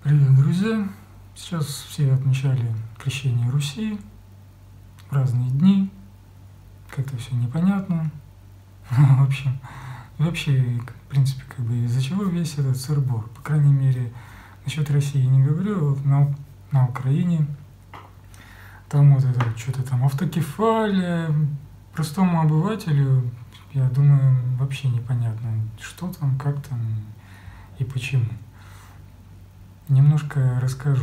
Привет, друзья! Сейчас все отмечали крещение Руси, разные дни, как-то все непонятно. В общем, вообще, в принципе, из-за чего весь этот сыр-бор. По крайней мере, насчет России не говорю, вот на Украине там вот это что-то там автокефалия, простому обывателю, я думаю, вообще непонятно, что там, как там и почему. Немножко расскажу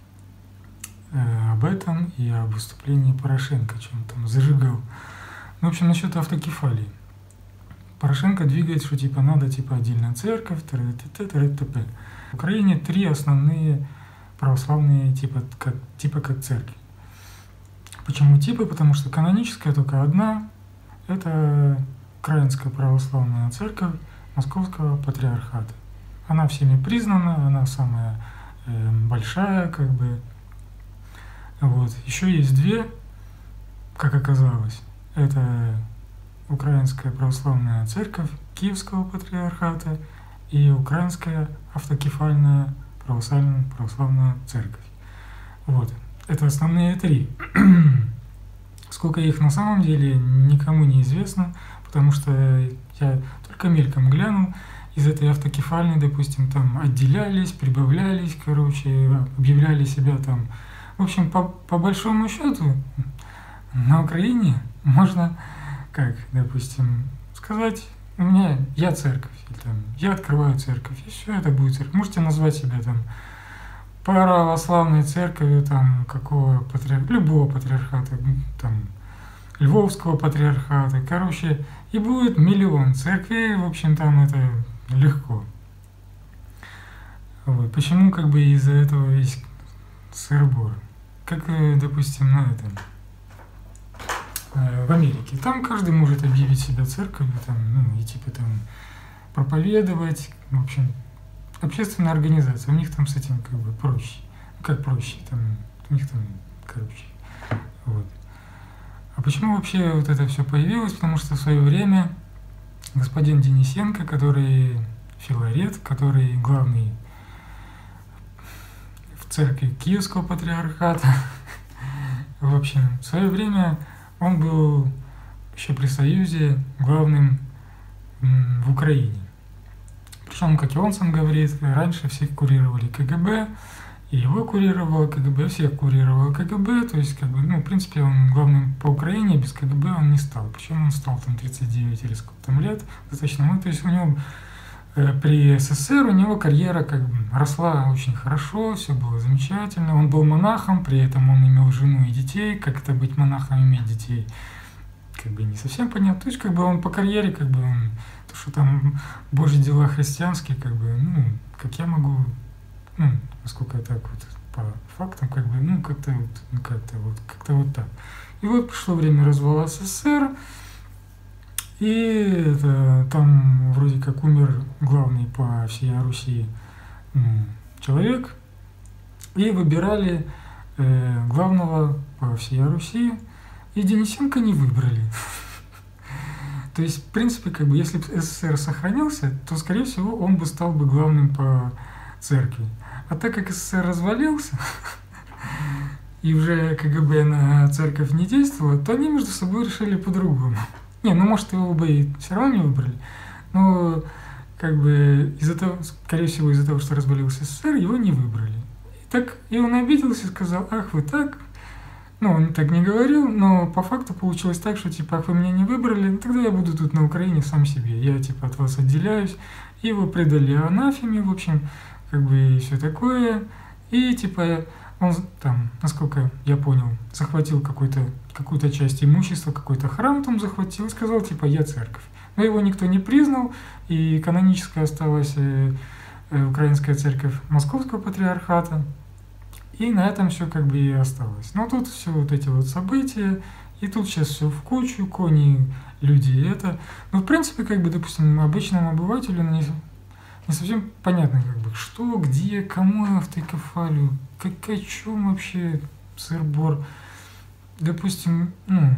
об этом и об выступлении Порошенко, чем там зажигал. В общем, насчет автокефалии. Порошенко двигает, что типа надо отдельная церковь, т.п. В Украине 3 основные православные типа как церкви. Почему типы? Потому что каноническая только одна, это Украинская православная церковь Московского патриархата. Она всеми признана, она самая большая, Вот. Еще есть 2, как оказалось. Это Украинская православная церковь Киевского патриархата и Украинская автокефальная православная церковь. Вот. Это основные 3. Сколько их на самом деле, никому не известно, потому что я только мельком глянул. Из этой автокефальной, допустим, там отделялись, прибавлялись, объявляли себя там. В общем, по большому счету, на Украине можно, допустим, сказать, я церковь, или, там, я открываю церковь, и все, это будет церковь. Можете назвать себя там православной церковью, там, любого патриархата, там, Львовского патриархата, и будет миллион церквей, в общем, там это легко. Вот. Почему из-за этого весь сыр-бор? Как, допустим, в Америке. Там каждый может объявить себя церковью, там, проповедовать. В общем, общественная организация. У них там с этим проще. Как проще? Там, у них там, вот. А почему вообще вот это все появилось? Потому что в свое время господин Денисенко, который филарет, который главный в церкви Киевского патриархата, в общем, в свое время он был еще при Союзе главным в Украине. Причем, как и он сам говорит, раньше всех курировали КГБ, и его курировало КГБ, всех курировало КГБ, то есть, в принципе, он главным по Украине, без КГБ он не стал. Причем он стал там 39 или сколько там лет, достаточно, то есть у него при СССР у него карьера росла очень хорошо, все было замечательно, он был монахом, при этом он имел жену и детей, как это быть монахом, иметь детей, не совсем понятно, то есть он по карьере, то, что там Божьи дела христианские, как я могу, насколько я так вот по фактам, как-то вот так. И вот пришло время развала СССР, и там вроде как умер главный по всей Руси человек, и выбирали главного по всей Руси, и Денисенко не выбрали. То есть, в принципе, если бы СССР сохранился, то, скорее всего, он бы стал бы главным по церкви. А так как СССР развалился, и уже КГБ на церковь не действовало, то они между собой решили по-другому. Может, его бы и все равно не выбрали, но из-за того, скорее всего, из-за того, что развалился СССР, его не выбрали. И он обиделся и сказал: ах, вы так. Он так не говорил, но по факту получилось так, что ах, вы меня не выбрали, тогда я буду тут на Украине сам себе. Я от вас отделяюсь. И его предали анафеме, в общем, и все такое. И он там, насколько я понял, захватил какую-то часть имущества, какой-то храм там захватил и сказал, я церковь. Но его никто не признал, и каноническая осталась Украинская церковь Московского патриархата. И на этом все и осталось. Но тут все вот эти вот события, и тут сейчас все в кучу, кони, люди это. Но в принципе, допустим, обычному обывателю не совсем понятно, что, где, кому автокефалию, о чем вообще сыр-бор. Допустим,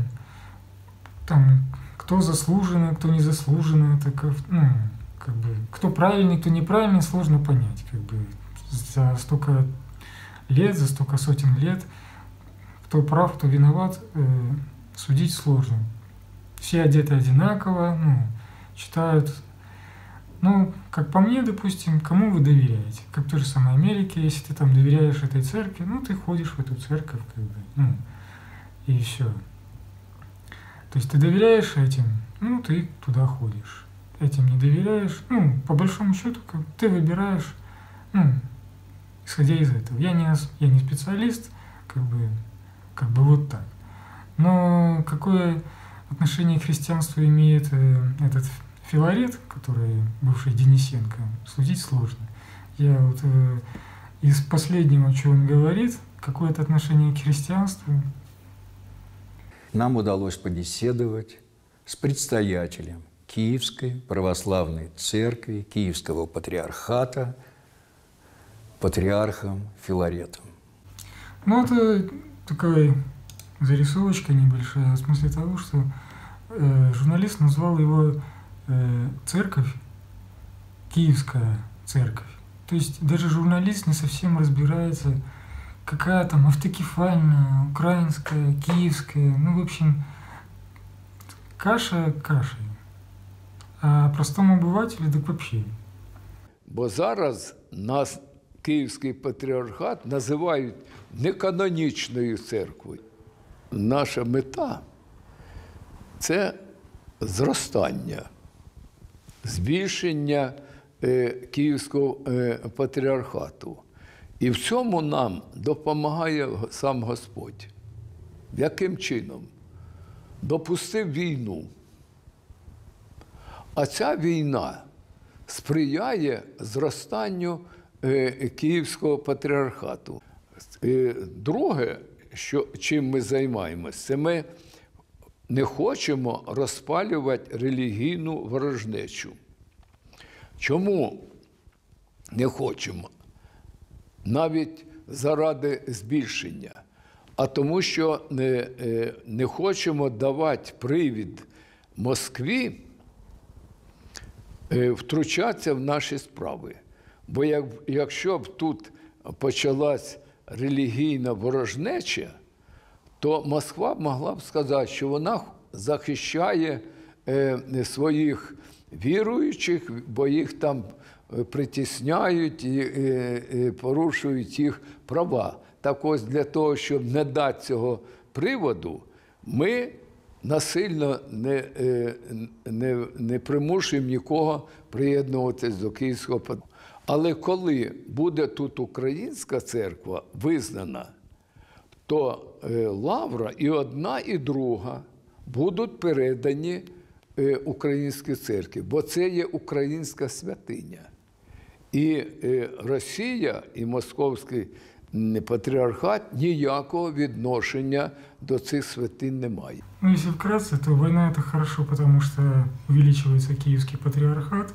там, кто заслуженно, кто незаслуженно, это кто правильный, кто неправильный, сложно понять. за столько лет, за столько сотен лет, кто прав, кто виноват, судить сложно. Все одеты одинаково, читают. Как по мне, допустим, кому вы доверяете? Как в той же самой Америке, если ты там доверяешь этой церкви, ты ходишь в эту церковь, и все. То есть ты доверяешь этим, ты туда ходишь. Этим не доверяешь, по большому счету, ты выбираешь, исходя из этого. Я не специалист, как бы вот так. Но какое отношение к христианству имеет этот Филарет, который бывший Денисенко, судить сложно. Я вот из последнего, что он говорит, какое-то отношение к христианству. Нам удалось побеседовать с предстоятелем Киевской православной церкви, Киевского патриархата, патриархом Филаретом. Это такая зарисовочка небольшая, в смысле того, что журналист назвал его церковь, Киевская церковь. То есть даже журналист не совсем разбирается, какая там автокефальная, украинская, киевская, в общем, каша кашей. А простому обывателю так вообще. Бо зараз нас Київський патріархат називають неканонічною церквою. Наша мета – це зростання, збільшення Київського патріархату. І в цьому нам допомагає сам Господь. Яким чином? Допустив війну. А ця війна сприяє зростанню Київського патріархату. Друге, чим ми займаємося, це ми не хочемо розпалювати релігійну ворожнечу. Чому не хочемо? Навіть заради збільшення. А тому, що не хочемо давати привід Москві втручатися в наші справи. Бо якщо б тут почалась релігійна ворожнеча, то Москва могла б сказати, що вона захищає своїх віруючих, бо їх там притісняють і порушують їх права. Так ось для того, щоб не дати цього приводу, ми насильно не примушуємо нікого приєднуватися до Київського патріархату. Але коли буде тут українська церква визнана, то лавра і одна, і друга будуть передані українській церкві, бо це є українська святиня. І Росія, і Московський патріархат ніякого відношення до цих святинь не має. Если вкратце, то война – это хорошо, потому что увеличивается Киевский патриархат.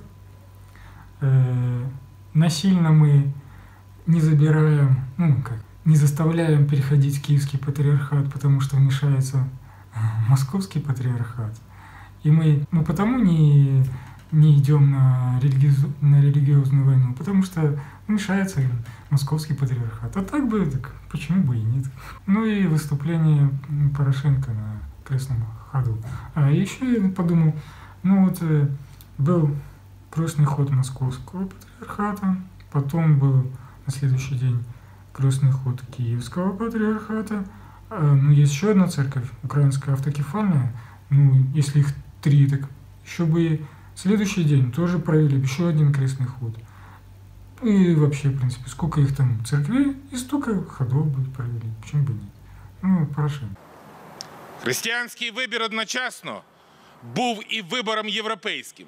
Насильно мы не забираем, не заставляем переходить в Киевский патриархат, потому что вмешается Московский патриархат. И мы потому не идем на религиозную войну, потому что вмешается Московский патриархат. А так бы, так почему бы и нет. И выступление Порошенко на крестном ходу. А еще я подумал, был крестный ход Московского патриархата, потом был на следующий день крестный ход Киевского патриархата. Есть еще одна церковь, украинская автокефальная, если их 3, так еще бы следующий день тоже провели еще один крестный ход. И вообще, в принципе, сколько их там церквей, и столько ходов будет провели. Почему бы нет? Порошенко. Християнський вибір одночасно був і вибором європейським.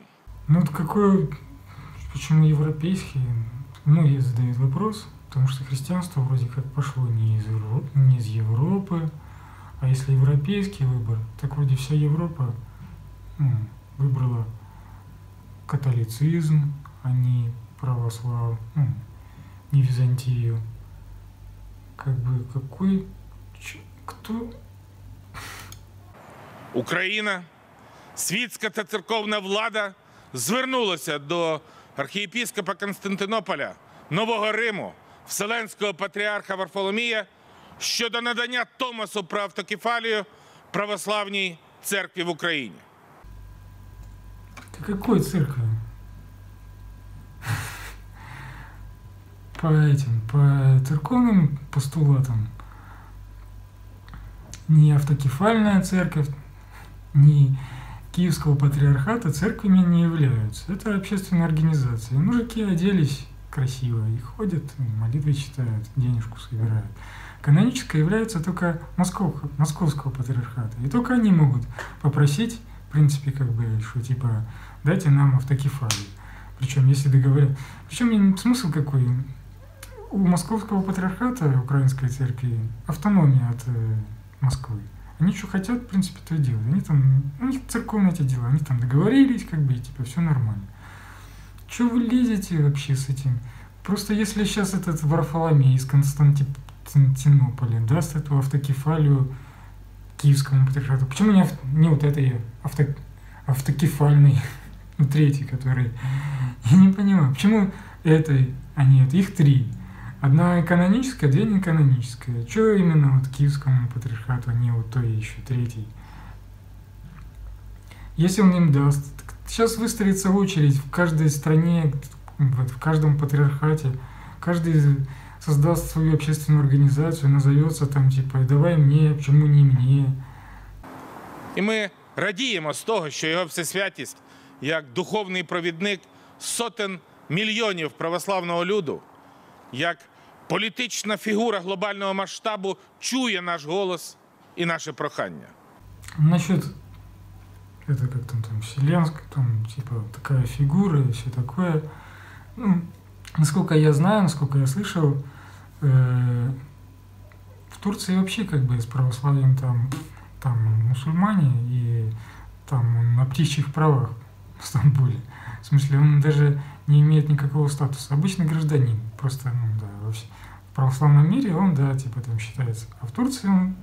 Почему европейский? Многие задают вопрос, потому что христианство вроде как пошло не из Европы, а если европейский выбор, так вроде вся Европа выбрала католицизм, а не православ, не Византию. Кто? Україна, світська та церковна влада звернулася до архієпископа Константинополя Нового Риму, Вселенського патріарха Варфоломія щодо надання Томосу про автокефалію православній церкві в Україні. Какой церкви? По церковным постулатам ни автокефальная церковь, ни Киевского патриархата церквями не являются. Это общественные организации. Мужики оделись красиво и ходят, молитвы читают, денежку собирают. Канонической является только Московского патриархата. И только они могут попросить, в принципе, как бы, что типа дайте нам автокефалию. Причем, если договорят. Причем смысл какой? У Московского патриархата, Украинской церкви, автономия от Москвы. Они что хотят, в принципе, то и делают. Они там, у них церковные эти дела, они там договорились, как бы, и типа все нормально. Чего вы лезете вообще с этим? Просто если сейчас этот Варфоломей из Константинополя даст эту автокефалию Киевскому патриархату, почему не вот этой автокефальной, третий, который... Я не понимаю, почему этой, а нет, их три. Одна каноническая, две неканоническая. Чего именно вот Киевскому патриархату, а не вот той еще третий? Если он им даст, сейчас выстроится очередь в каждой стране, в каждом патриархате, каждый создаст свою общественную организацию, назовется там типа «давай мне, почему не мне?». І ми радіємо з того, що його всесвятість, як духовний провідник сотень мільйонів православного люду, як політична фігура глобального масштабу чує наш голос і наше прохання. Насчет, это как там вселенская, там типа такая фигура и все такое. Ну, насколько я знаю, насколько я слышал, в Турции вообще как бы с православием там мусульмане и там он на птичьих правах в Стамбуле. В смысле, он даже не имеет никакого статуса. Обычный гражданин. Просто, ну да, вообще. В православном мире он, да, типа там считается. А в Турции он,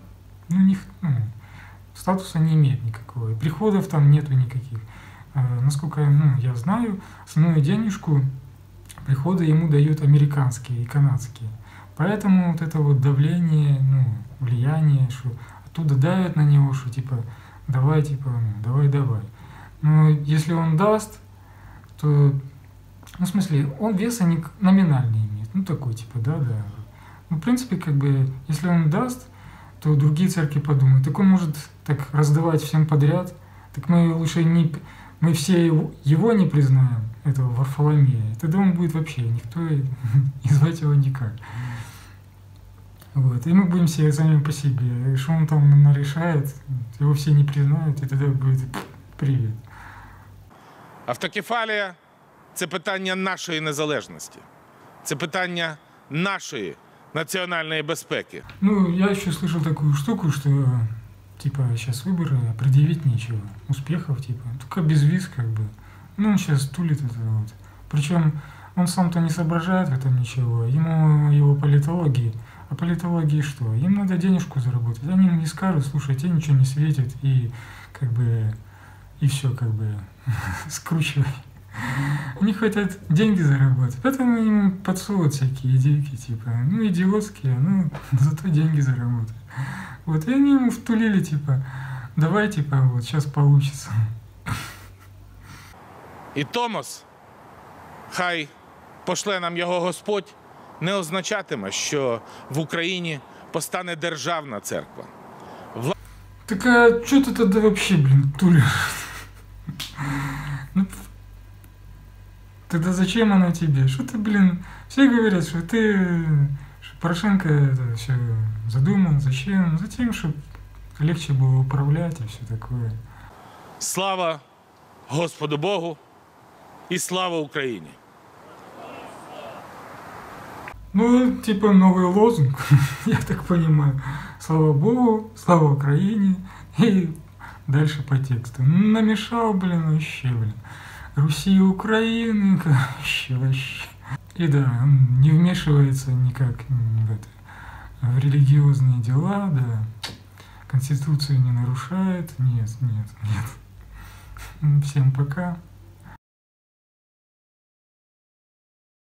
статуса не имеет никакого. И приходов там нету никаких. Насколько я знаю, основную денежку приходы ему дают американские и канадские. Поэтому вот это вот давление, влияние, что оттуда давят на него, что типа давай, давай. Но если он даст, то, в смысле, он веса не номинальный имеет. Такой типа, да. В принципе, как бы, если он даст, то другие церкви подумают, так он может так раздавать всем подряд, так мы лучше мы все его не признаем, этого Варфоломея, тогда он будет вообще никто, и звать его никак. Вот. И мы будем все сами по себе. И что он там нарешает, его все не признают, и тогда будет привет. Автокефалія – це питання нашої незалежності. Це питання нашої національної безпеки. Я еще слышал такую штуку, что типа сейчас выборы, а предъявить нечего. Успехов типа. Только без виз как бы. Он сейчас тулит это вот. Причем он сам-то не соображает в этом ничего. Ему его политологии. А политологии что? Им надо денежку заработать. Они ему не скажут, слушай, тебе ничего не светит. И как бы... И все как бы скручивай. Они хотят деньги заработать, поэтому им подсовывают всякие идейки, типа, идиотские, зато деньги заработать. Вот, и они ему втулили, типа, давай, типа, вот, сейчас получится. І Томос, хай пошле нам його Господь, не означатиме, що в Україні постане державна церква. Так а что ты тогда вообще, тулишь? Тогда зачем оно тебе? Что ты, все говорят, что что Порошенко это все задумал. Зачем? Затем, чтобы легче было управлять и все такое. Слава Господу Богу и слава Украине! Типа новый лозунг, я так понимаю. Слава Богу, слава Украине. И дальше по тексту. Намешал, вообще, Руси и Украины, вообще. И да, он не вмешивается никак в религиозные дела, да. Конституцию не нарушает. Нет. Всем пока.